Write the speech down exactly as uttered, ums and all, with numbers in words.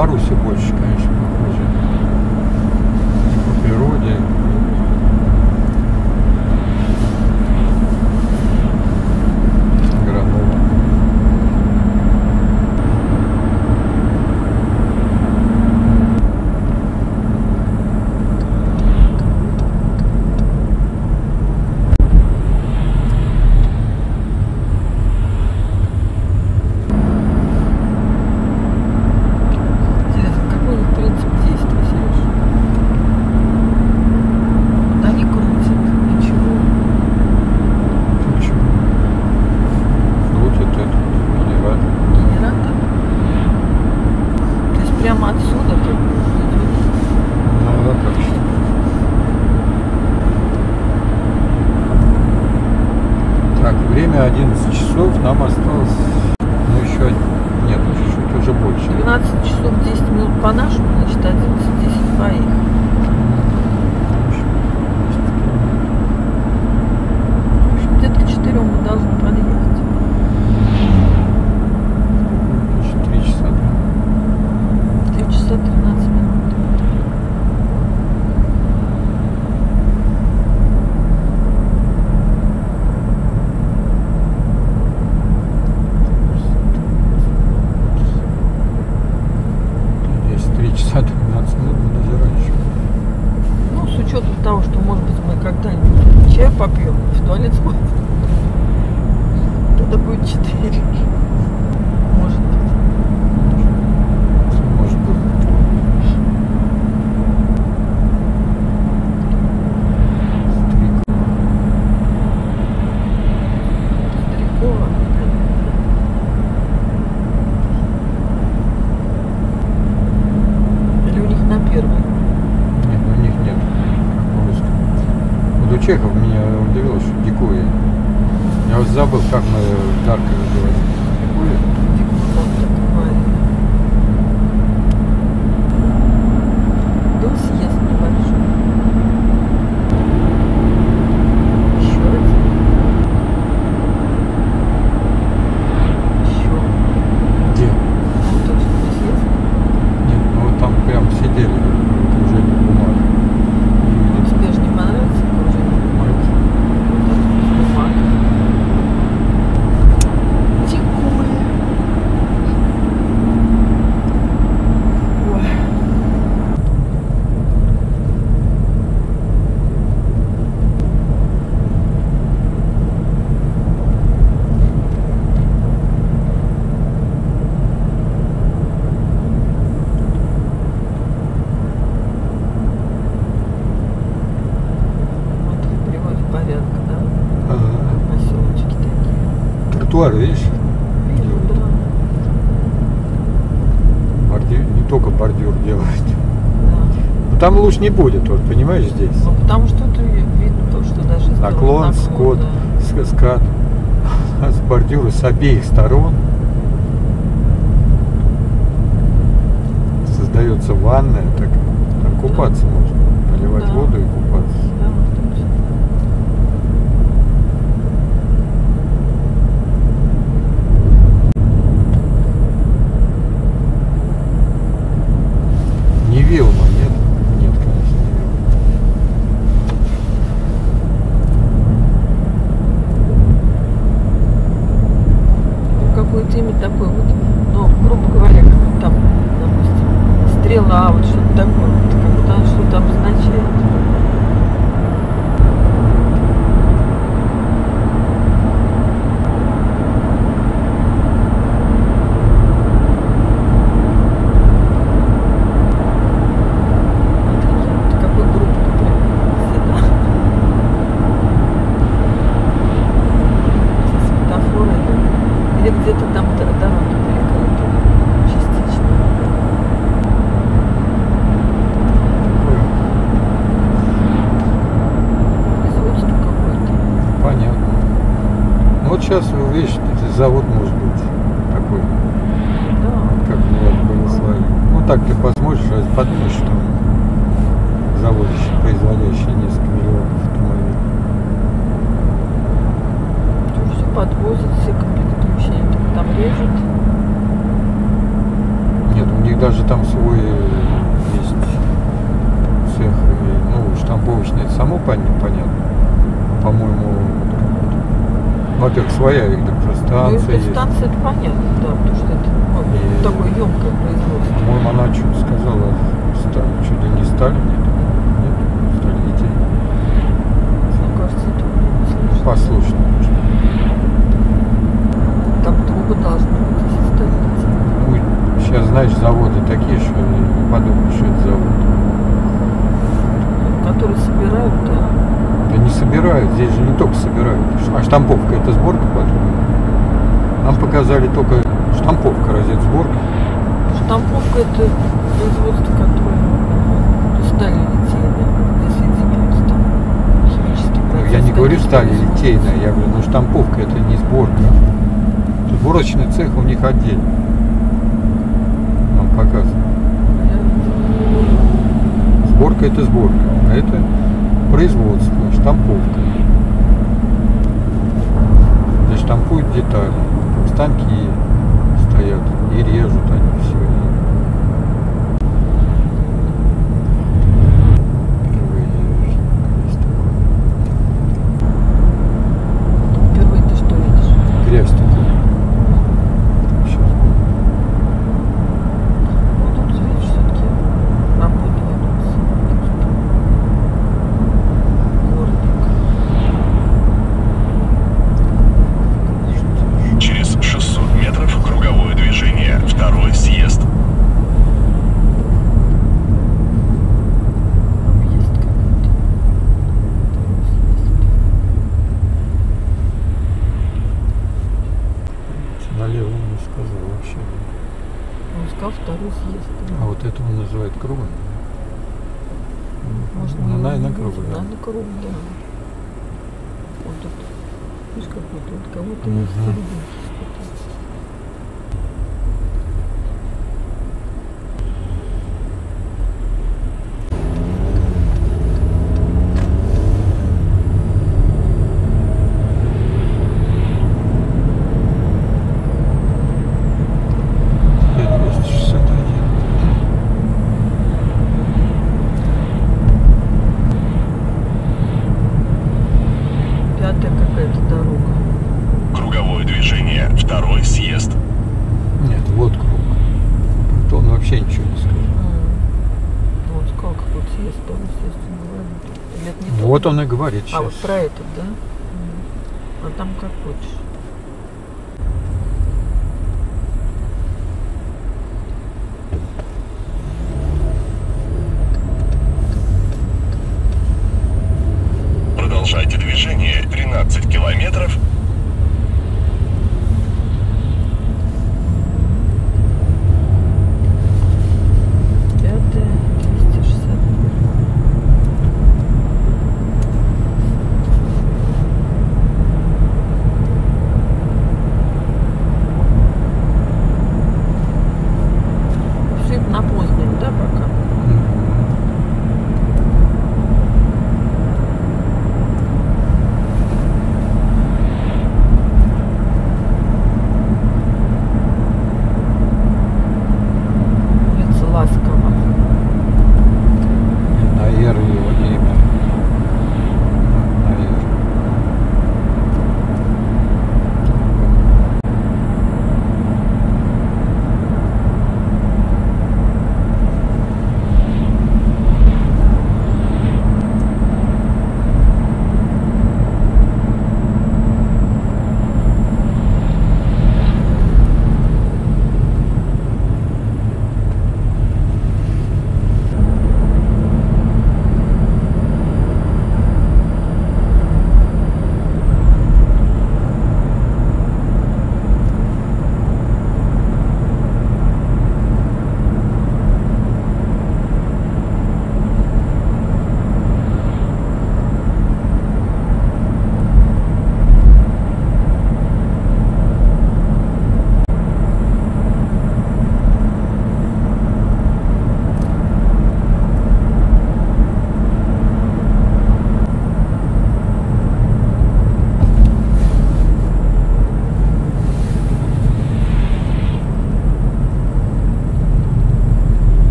Беларуси больше, конечно, похоже. По природе. Гранова. Время одиннадцать часов, нам осталось, ну еще, нет, чуть-чуть уже больше. двенадцать часов десять минут по нашему, значит одиннадцать десять по их. В общем, где-то к четырем мы должны подъехать. Значит, три часа. три часа тринадцать минут. тринадцать минут, даже раньше. Ну, с учетом того, что, может быть, мы когда-нибудь чай попьем, в туалет сходим, тогда будет четыре. Может быть. Может быть. Старикова. На первый. Нет, у них нет. Вот у чехов меня удивило, что дикуя. Я вот забыл, как мы в Харькове говорим. Дикуя? Был съезд небольшой. Еще один. Еще. Где? Там тоже не съезд. Нет, ну вот там прям сидели в окружении бумаги. Ну, тебе же не понравится окружение бумаги. Бумага. Тикуя. Ой. Тротуары, видишь? Видно, да. Бордюр, не только бордюр делают. Да. Но там луж не будет, вот, понимаешь, здесь. Ну, потому что это видно то, что даже наклон, наклон скот, да. Скат. С бордюра с обеих сторон создается ванная, так там купаться да. можно, наливать да. воду и купаться. Да, точно. Не Вилма, нет? Нет, конечно, не Вилма. Ну, какое-то имя такое вот, ну, грубо говоря, как там, допустим, стрела, вот что-то такое, вот, как будто оно что-то обозначает. Где-то там дороги перекрыты частично. Производство какое-то. Понятно. Ну вот сейчас, видишь, завод может быть такой. Да. Как в Болеславе. Ну так ты посмотришь, подумаешь, что завод, производящий несколько миллионов автомобилей. Все подвозят, все комплектующие, они только там режут. Нет, у них даже там свой своя Ну, электростанция есть. электростанция, это понятно, да, потому что это ну, И- такое емкое производство. По-моему, она что-то сказала, Сталин, чуть ли не Сталин, нет? Нет? Сталин детей. Мне кажется, это не слышно. Послушно. Там трубы должны быть, если ставить. Ну, сейчас, знаешь, заводы такие, что не подумаешь, что это завод. Которые собирают, да. Да не собирают, здесь же не только собирают. А штамповка это сборка потом. Нам показали только штамповка, разве это сборка? Штамповка это производство, которое стали литейные, где соединяются там химические Ну, процессы. я не говорю такие, стали что литейная, я говорю, ну штамповка это не сборка. Сборочный цех у них отдельно. Нам показывают. Сборка это сборка, а это производство, штамповка. Где штампуют детали, там станки стоят и режут они все. Впервые ты что видишь? Грязь такая. Сейчас. Ну, тут, видишь, все-таки работы ведутся. Горник. Через шестьсот метров круговое движение. Второй съезд. Объезд какой-то. Второй съезд. Налево он не сказал вообще. Он сказал второй съезд. А вот это он называет кругом. Может, ну, мы наверное, его не круг, видим. да. Наверное, круг, да. Вот тут, видишь, какой-то вот кого-то Мгм. в серединке что-то. двести шестьдесят один. Пятая какая-то дорога. Круговое движение. Второй съезд. Нет, вот круг. То он вообще ничего не сказал. Ну, он сказал, какой съезд, второй съезд, он говорит. Или это не тот? Вот он и говорит сейчас. А, вот про этот, да? М. А там как хочешь.